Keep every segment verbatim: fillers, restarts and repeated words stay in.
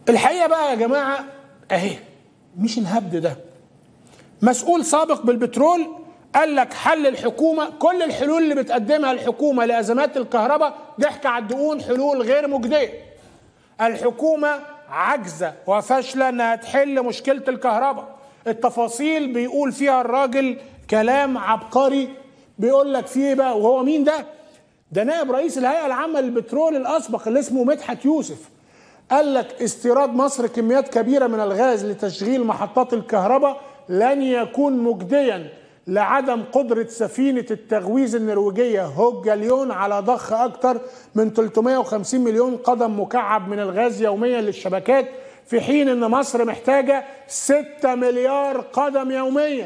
الحقيقه بقى يا جماعه اهي مش الهبد ده. مسؤول سابق بالبترول قال لك حل الحكومه، كل الحلول اللي بتقدمها الحكومه لازمات الكهرباء ضحك على الدقون، حلول غير مجديه. الحكومه عاجزه وفاشله انها تحل مشكله الكهرباء. التفاصيل بيقول فيها الراجل كلام عبقري، بيقول لك فيه بقى، وهو مين ده؟ ده نائب رئيس الهيئه العامه للبترول الاسبق اللي اسمه مدحت يوسف. قال لك استيراد مصر كميات كبيره من الغاز لتشغيل محطات الكهرباء لن يكون مجديا لعدم قدره سفينه التغويز النرويجيه هوجاليون على ضخ اكثر من ثلاثمائة وخمسين مليون قدم مكعب من الغاز يوميا للشبكات، في حين ان مصر محتاجه ستة مليار قدم يوميا.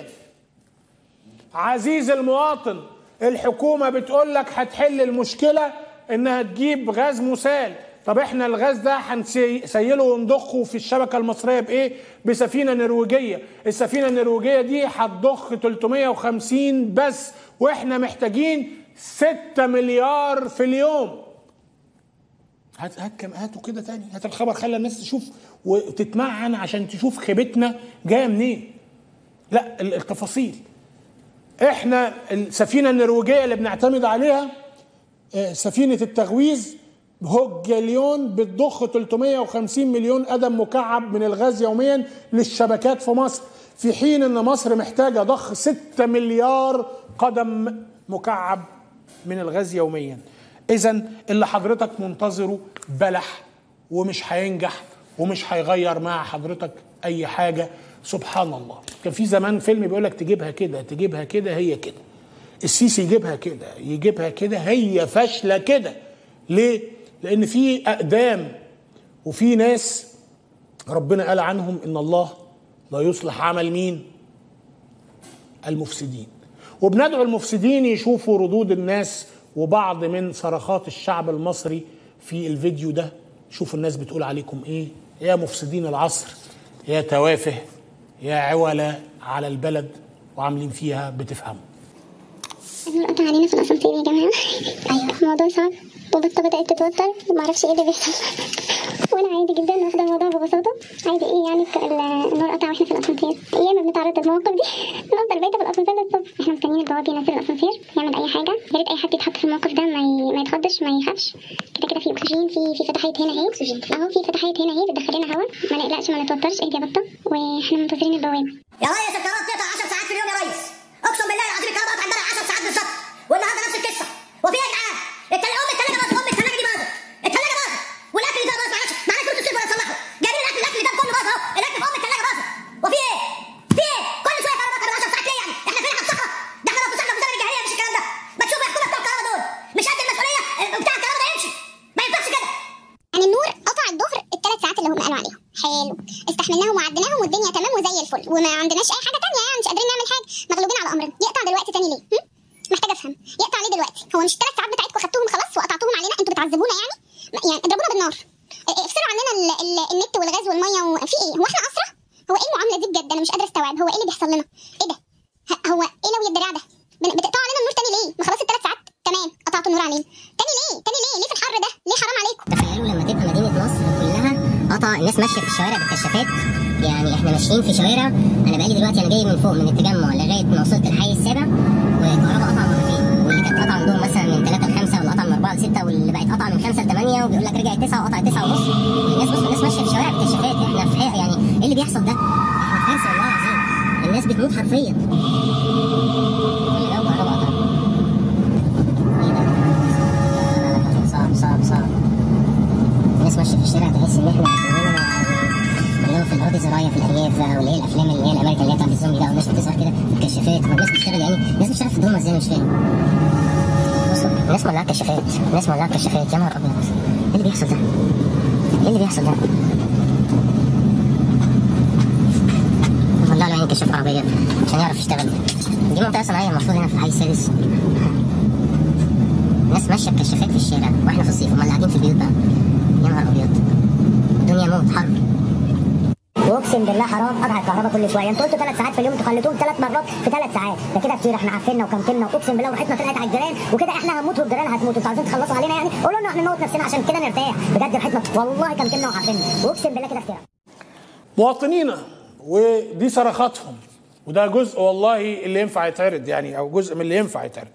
عزيز المواطن، الحكومه بتقول لك هتحل المشكله انها تجيب غاز مسال. طب احنا الغاز ده هنسيله ونضخه في الشبكه المصريه بايه؟ بسفينه نرويجيه. السفينه النرويجيه دي هتضخ ثلاثمائة وخمسين بس، واحنا محتاجين ستة مليار في اليوم. هات هات كم هاتوا كده تاني، هات الخبر، خلى الناس تشوف وتتمعن عشان تشوف خيبتنا جايه منين. لا التفاصيل، احنا السفينه النرويجيه اللي بنعتمد عليها سفينه التغويز هوجاليون بتضخ ثلاثمائة وخمسين مليون قدم مكعب من الغاز يوميا للشبكات في مصر، في حين ان مصر محتاجه ضخ ستة مليار قدم مكعب من الغاز يوميا. اذا اللي حضرتك منتظره بلح ومش هينجح ومش هيغير مع حضرتك اي حاجه. سبحان الله، كان في زمان فيلم بيقول لك تجيبها كده تجيبها كده هي كده. السيسي يجيبها كده يجيبها كده هي فاشله كده. ليه؟ لأن في أقدام وفي ناس ربنا قال عنهم إن الله لا يصلح عمل مين؟ المفسدين. وبندعو المفسدين يشوفوا ردود الناس وبعض من صرخات الشعب المصري في الفيديو ده. شوفوا الناس بتقول عليكم إيه؟ يا مفسدين العصر، يا توافه، يا عولة على البلد وعاملين فيها بتفهموا. القطع علينا في الأسانسير يا جماعة. أيوة الموضوع صعب وبطة بدأت تتوتر ومعرفش ايه اللي بيحصل، وانا عادي جدا واخده الموضوع ببساطه. عادي ايه يعني النور قطع واحنا في الاسانسير؟ ايام بنتعرض للمواقف دي نفضل بايته في الاسانسير للصبح. احنا مستنيين البواب ينزل الاسانسير يعمل اي حاجه. يا ريت اي حد يتحط في الموقف ده ما ي... ما يتخضش ما يخافش. كده كده في اكسجين، في في فتحات هنا اهي اهو، في فتحات هنا اهي بتدخل لنا هواء، ما نقلقش ما نتوترش. اهدي يا بطه واحنا منتظرين البوابه. يا ريس الكهرباء بتقطع عشر ساعات في اليوم يا ريس، اقسم بالله العظيم الكهرباء قطعت امبارح عشر ساعات بالظبط، والنهارده نفس القصه. وفي ايه يا جدعان؟ التلاجه ام التلاجه باظت، ام التلاجه دي باظت، التلاجه باظت، والاكل اللي فيها باظ، معلش معلش فلوس السيف ولا تصلحه، جايبين الاكل الاكل ده كله باظ اهو، الاكل في ام التلاجه باظت. وفي ايه؟ في ايه؟ كل شويه كهرباء كهرباء عشر ساعات ليه يعني؟ احنا فين على الصحراء؟ ده احنا لو في صحراء في زمن الجاهليه مفيش الكلام ده. ما تشوفوا يا حكومه بتوع الكهرباء دول مش قد المسؤوليه بتاع الكهرباء ده يمشي، ما ينفعش كده. يعني النور قطع الظهر الثلاث ساعات اللي هم قالوا عليهم، حلو، استحملناهم وعديناهم والدنيا تمام وزي الفل، وما عندناش اي حاجه ثانيه يعني، مش قادرين نعمل حاجه، مغلوبين على امرنا. يقطع دلوقتي تاني ليه؟ هم؟ محتاجه افهم، يقطع ليه دلوقتي؟ هو مش الثلاث ساعات بتاعتكم خدتوهم خلاص وقطعتوهم علينا؟ انتوا بتعذبونا يعني؟ يعني اضربونا بالنار، افصلوا عننا ال ال النت والغاز والميه وفي ايه؟ هو احنا اسرى؟ هو ايه المعامله دي بجد؟ انا مش قادره استوعب هو ايه اللي بيحصل لنا؟ ايه ده؟ هو ايه لو الدراع ده؟ بتقطعوا علينا النور تاني ليه؟ ما خلاص الثلاث ساعات تمام قطعتوا النور علينا تاني ليه؟ تاني ليه؟ ليه في الحر ده؟ ليه حرام عليكم؟ تخيلوا لما تبقى مدينه نصر كلها قطع، الناس ماشيه في الشوارع بالكشافات. يعني احنا ماشيين في شوارع، انا بقالي دلوقتي انا جاي من فوق من التجمع لغايه ما وصلت الحي السابع والكهرباء قطع مرتين، واللي كانت قطع عندهم مثلا من ثلاثة ل خمسة واللي قطع من أربعة ل ستة واللي بقت قطع من خمسة ل ثمانية وبيقول لك رجعت تسعة وقطعت تسعة ونص. والناس بص الناس ماشيه في الشوارع بالكشافات. احنا في حقيقة يعني ايه اللي بيحصل ده؟ احنا في كارثه والله العظيم، الناس بتموت حرفيا. كل ده وكهرباء قطع. ايه ده؟ صعب صعب صعب. الناس ماشيه في الشارع تحس ان احنا كلهم في الارض زراعيه في الارياف بقى، واللي هي الافلام اللي هي الامريكا اللي هي بتاعت الزومبي ده، والناس بتظهر كده في الكشافات. ما الناس بتشتغل يعني الناس بتشتغل في الضلمه ازاي؟ مش فاهم. بصوا الناس مولعه الكشافات، الناس مولعه الكشافات. يا نهار ابيض، ايه اللي بيحصل ده؟ ايه اللي بيحصل ده؟ مولع له يعني كشاف عربيه عشان يعرف يشتغل. دي منطقه صناعيه المفروض هنا في الحي السادس. الناس ماشيه بكشافات في الشارع واحنا في الصيف، امال قاعدين في البيوت بقى. يا نهار ابيض، الدنيا موت حر. اوبس اقسم بالله حرام قطع الكهرباء كل شويه. انتوا قلتوا ثلاث ساعات في اليوم، انتوا خليتوهم ثلاث مرات في ثلاث ساعات، ده كده كتير. احنا عفنا وكمكمنا واقسم بالله وراحتنا طلعت على الجيران وكده احنا هنموت والجيران هتموت. انتوا عايزين تخلصوا علينا يعني؟ قولوا لنا احنا نموت نفسنا عشان كده نرتاح. بجد راحتنا والله كمكمنا وعفنا واقسم بالله كده كتير. مواطنينا ودي صرخاتهم، وده جزء والله اللي ينفع يتعرض يعني، او جزء من اللي ينفع يتعرض.